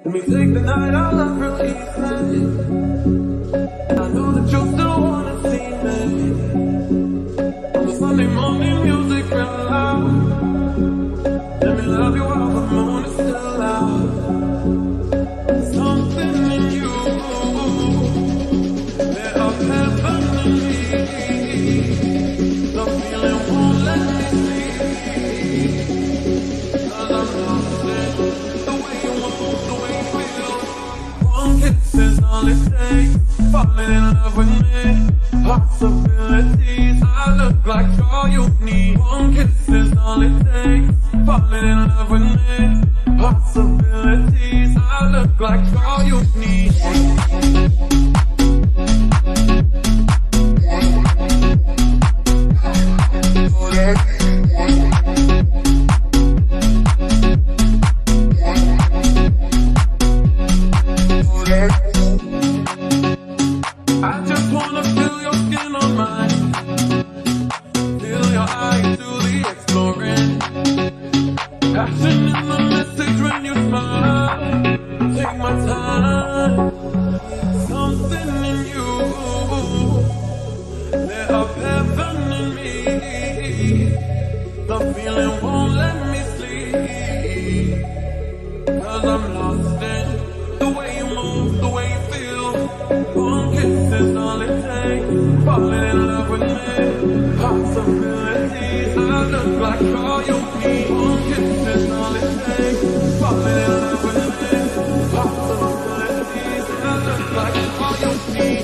Let me take the night out of real easy. I know that you still wanna see me. On the Sunday morning music real loud. Let me love you while the moon is still out. Something in you, lit up heaven in me. The feeling won't let me sleep. 'Cause I'm lost in the way you move, the way you feel. One kiss is all it takes. Falling in love with me. Possibilities, I look like all you need. One kiss is all it takes. Falling in love with me. Possibilities, I look like all you need. I just wanna feel your skin on mine. Feel your eyes do the exploring. Passion in the message when you smile. Take my time. Something in you lit up heaven in me. The feeling won't let me sleep. 'Cause I'm lost in the way you move, the way you feel. One kiss is all it takes. Falling in love with me. Possibilities, I look like all you need. One kiss is all it takes. Falling in love with me. Possibilities, I look like all you need.